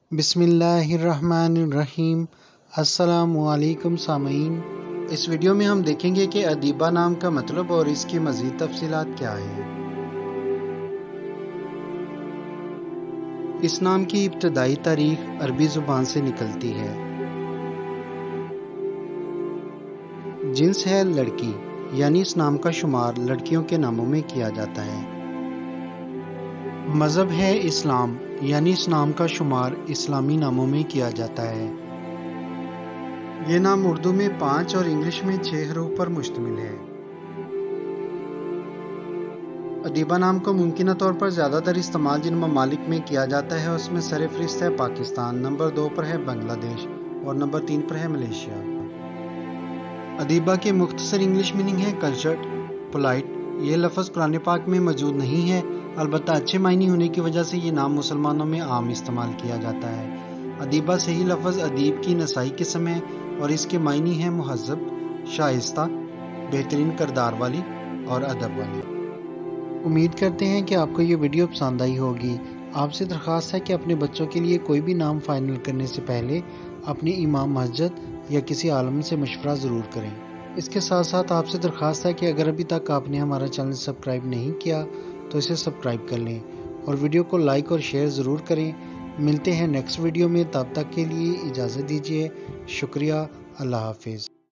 بسم اللہ الرحمن الرحیم۔ السلام علیکم سامعین، اس ویڈیو میں ہم دیکھیں گے کہ ادیبہ نام کا مطلب اور اس کی مزید تفصیلات کیا ہیں۔ اس نام کی ابتدائی تاریخ عربی زبان سے نکلتی ہے۔ جنس ہے لڑکی، یعنی اس نام کا شمار لڑکیوں کے ناموں میں کیا جاتا ہے۔ مذہب ہے اسلام، یعنی اس نام کا شمار اسلامی ناموں میں کیا جاتا ہے۔ یہ نام اردو میں 5 اور انگلش میں 6 حروف پر مشتمل ہے۔ ادیبہ نام کو ممکنہ طور پر زیادہ تر استعمال جن ممالک میں کیا جاتا ہے اس میں سر فہرست ہے پاکستان، نمبر 2 پر ہے بنگلہ دیش اور نمبر 3 پر ہے ملیشیا۔ ادیبہ کے مختصر انگلش میننگ ہے کلچرڈ، پولائٹ۔ یہ لفظ قرآن پاک میں موجود نہیں ہے، البتہ اچھے معنی ہونے کی وجہ سے یہ نام مسلمانوں میں عام استعمال کیا جاتا ہے۔ ادیبہ صحیح لفظ ادیب کی نسائی قسم ہے اور اس کے معنی ہیں مہذب، شائستہ، بہترین کردار والی اور ادب والی۔ امید کرتے ہیں کہ آپ کو یہ ویڈیو پسند آئی ہوگی۔ آپ سے درخواست ہے کہ اپنے بچوں کے لیے کوئی بھی نام فائنل کرنے سے پہلے اپنے امام مسجد یا کسی عالم سے مشورہ ضرور کریں۔ اس کے ساتھ ساتھ آپ سے درخواست ہے کہ اگر ابھی تک آپ نے ہمارا چینل سبسکرائب نہیں کیا تو اسے سبسکرائب کر لیں اور ویڈیو کو لائک اور شیئر ضرور کریں۔ ملتے ہیں نیکسٹ ویڈیو میں، تب تک کے لیے اجازت دیجیے۔ شکریہ، اللہ حافظ۔